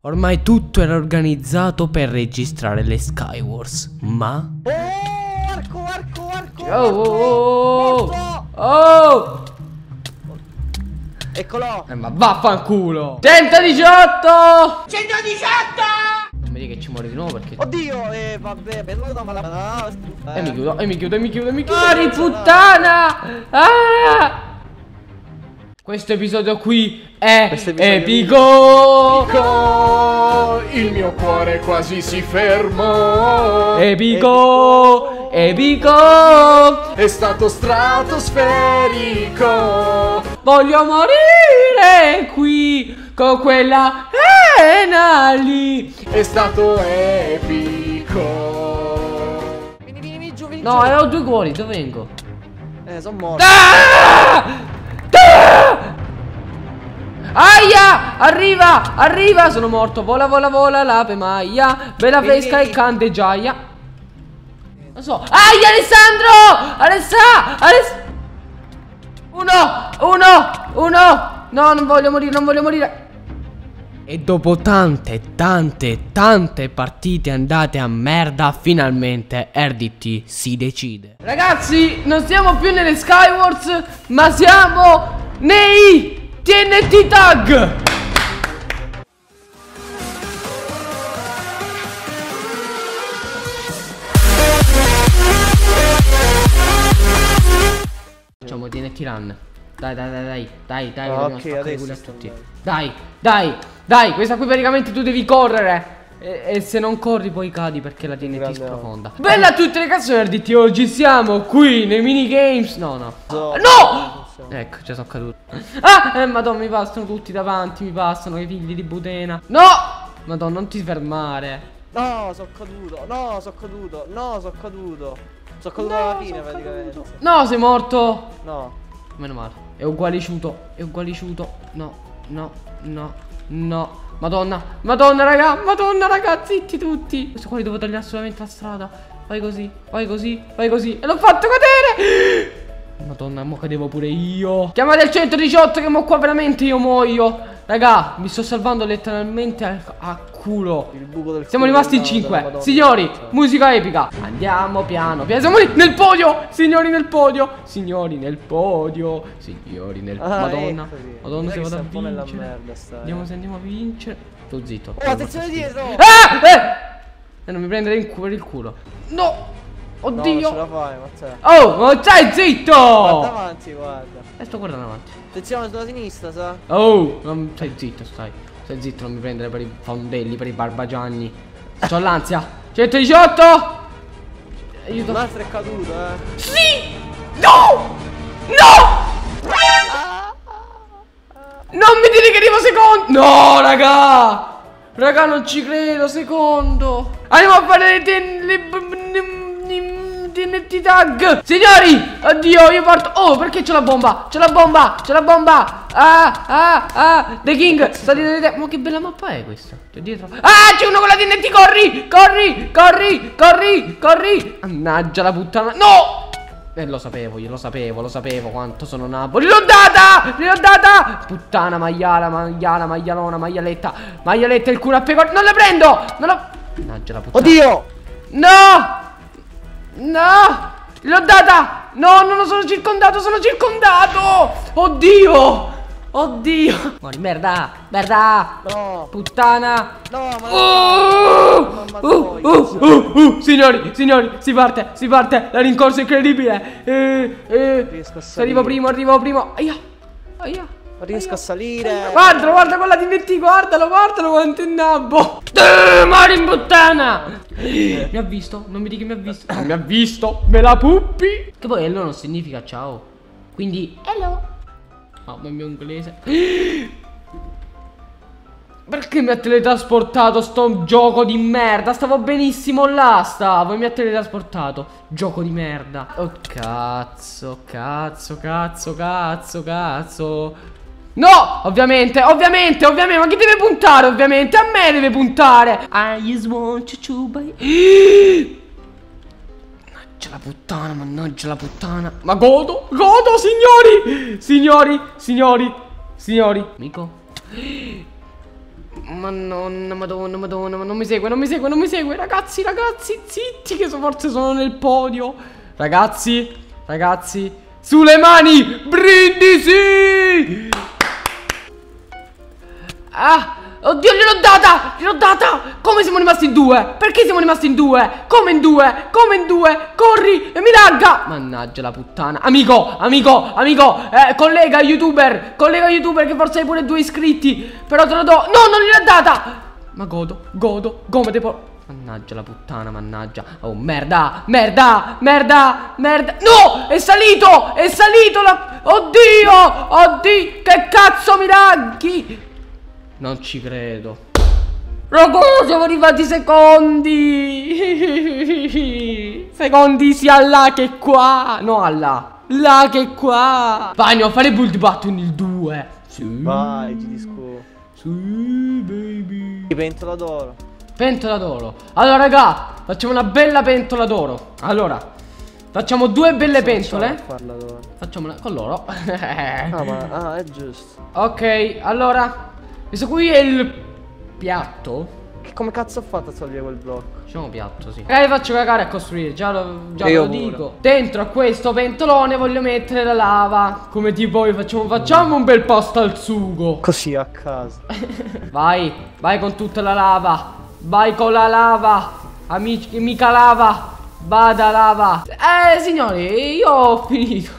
Ormai tutto era organizzato per registrare le Skywars, ma... Oh! Eccolo! Ma vaffanculo! 118! 118! Non mi dica che ci muore di nuovo perché... Oddio! Vabbè, perdono, ma la... mi chiudo. Mari puttana! Ah! Questo episodio qui è epico! Il mio cuore quasi si fermò. Epico! È stato stratosferico. Voglio morire qui con quella pena lì. È stato epico. Vieni giù, vieni No, giù. ho due cuori, dove vengo? Sono morto. Aia! Arriva! Sono morto. Vola, l'ape maia. Bella fresca e canteggiaia. Non so. Aia, Alessandro! Uno! No, non voglio morire. E dopo tante partite andate a merda, finalmente RDT si decide. Ragazzi, non siamo più nelle Skywars, ma siamo nei TNT Tag. Facciamo TNT Run. Dai, Ok, adesso tutti. Dai, questa qui praticamente tu devi correre. E se non corri poi cadi perché la TNT sprofonda. Bella a tutti ragazzi, RDT, oggi siamo qui nei minigames. No! Ecco, già sono caduto. Madonna, mi passano tutti davanti, mi passano i figli di Butena. No! Madonna, non ti fermare. No, sono caduto. Sono caduto alla fine praticamente. No, sei morto. No. Meno male. È ugualiciuto. No. Madonna raga, zitti tutti. Questo qua li devo tagliare solamente la strada. Fai così. E l'ho fatto cadere. Madonna, mo cadevo pure io. Chiamate il 118 che mo qua veramente io muoio. Raga, mi sto salvando letteralmente a culo. Il buco del Siamo rimasti in 5. Signori, musica epica. Andiamo piano. Siamo lì nel podio. Signori nel podio. Madonna, se vado a vincere. Andiamo se andiamo a vincere. Sto zitto. Oh, attenzione dietro. Non mi prendere per il culo. No. Oddio. No, ce la fai, Matteo. Oh, ma stai zitto. Guarda avanti, guarda. Sto guardando avanti. Attenzione sulla sinistra, sa? Oh, non stai zitto, stai zitto, non mi prendere per i fondelli, per i barbagianni. C'ho l'ansia. 118. Aiuto. L'altro è caduto, Sì. No. Non mi dire che arrivo secondo. No, raga, non ci credo, secondo. Andiamo a fare le TNT Tag. Signori, oddio, io parto. Oh, perché c'è la bomba. The King, salite. Ma che bella mappa è questa? C'è dietro. C'è uno con la TNT. Corri. Mannaggia la puttana. No. Lo sapevo quanto sono Napoli. L'ho data. Puttana, maialona, maialetta il culo a pecora. Non la prendo. Mannaggia la puttana. Oddio. No! L'ho data! No, non sono circondato! Oddio! Muori, merda! No. Puttana! No, ma Signori, si parte! La rincorsa è incredibile! riesco a salire. Arrivo primo! Aia! Non riesco a salire. Guarda quella TNT, guardalo quanto è nabbo. Muori in puttana. Mi ha visto, non mi dica che mi ha visto. Non mi ha visto, me la puppi. Che poi hello non significa ciao. Quindi hello. Oh, ma il mio inglese. Perché mi ha teletrasportato sto gioco di merda? Stavo benissimo là, mi ha teletrasportato. Gioco di merda. Oh cazzo. No, ovviamente, ma chi deve puntare? Ovviamente, a me deve puntare. I just want you to buy. Mannaggia la puttana. Ma godo, signori. Amico. Madonna, madonna, madonna, ma non mi segue, non mi segue, non mi segue. Ragazzi, ragazzi, zitti che forse sono nel podio. Ragazzi, ragazzi, sulle mani, brindisi. Ah, oddio, gliel'ho data. Come siamo rimasti in due? Perché siamo rimasti in due? Come in due? Come in due? Corri e mi lagga. Mannaggia la puttana. Amico, amico, amico, collega youtuber che forse hai pure 2 iscritti. Però te lo do. No, non gliel'ho data. Ma godo, come devo. Mannaggia la puttana, mannaggia. Oh, merda, merda, merda, merda. No, è salito la. Oddio, oddio, che cazzo mi laghi. Non ci credo. Ragazzi, siamo arrivati secondi. Secondi sia là che qua. No, là che qua. Vai, andiamo a fare Build Button il 2. Sì. Vai, Gidisco. Sì, baby. Pentola d'oro. Pentola d'oro. Allora, raga, facciamo una bella pentola d'oro. Allora, facciamo 2 belle pentole. Facciamola con l'oro. Ah, è giusto. Ok, allora, questo qui è il piatto. Che come cazzo ho fatto a togliere quel blocco? Facciamo piatto, sì. Vi faccio cagare a costruire, già lo dico. Dentro a questo pentolone voglio mettere la lava. Come tipo facciamo un bel pasto al sugo. Così a caso. Vai, vai con tutta la lava. Vai con la lava. Amica lava. Bada lava. Signori, io ho finito.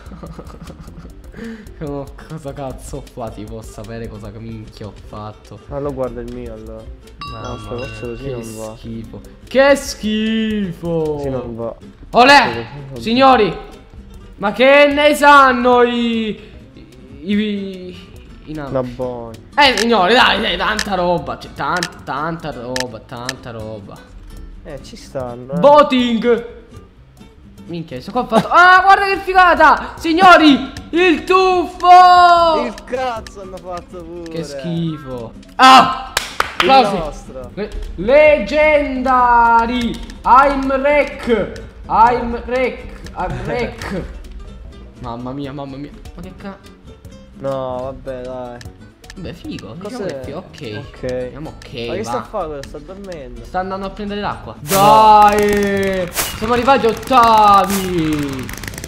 Oh, cosa cazzo ho fatto? Ti posso sapere cosa minchia ho fatto? Allora guarda il mio allora. No, forse così non va. Schifo. Che schifo. Così non va. Olè, signori, ma che ne sanno i Nabboni. Signori, dai, tanta roba. C'è tanta roba. Ci stanno. Voting. Minchia, sto qua fatto. Ah, guarda che figata! Signori, il tuffo! Il cazzo hanno fatto pure. Che schifo. Ah! Il nostro. Leggendari. I'm wreck. Mamma mia. Ma che cazzo? No, vabbè, dai. Beh, figo. Cos'è? Ok. Andiamo ok. Ma che sta a fare quello? Sta dormendo. Sta andando a prendere l'acqua. Dai! Siamo arrivati ottavi!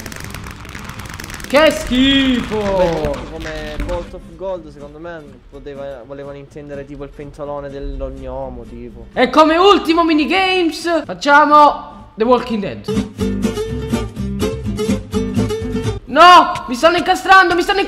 Che schifo! Vabbè, come Bolt of Gold, secondo me volevano intendere tipo il pentolone dell'ognomo, tipo. E come ultimo minigames facciamo The Walking Dead. No! Mi stanno incastrando!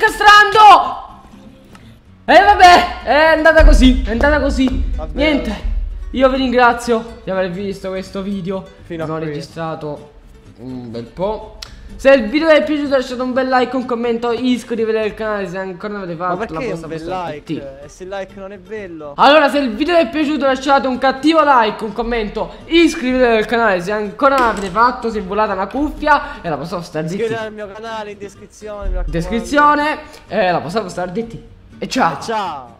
Vabbè, è andata così. Vabbè. Niente, io vi ringrazio di aver visto questo video. Fino a Ho qui. registrato un bel po'. Se il video vi è piaciuto lasciate un bel like, un commento, iscrivetevi al canale se ancora non avete fatto. Ma perché un bel busta like? E se il like non è bello? Allora, se il video vi è piaciuto lasciate un cattivo like, un commento, iscrivetevi al canale se ancora non l'avete fatto, se volate una cuffia e la possiamo stare zitti. Iscrivetevi al mio canale in descrizione, mi raccomando. Descrizione, la possiamo stare zitti. E ciao. Ciao.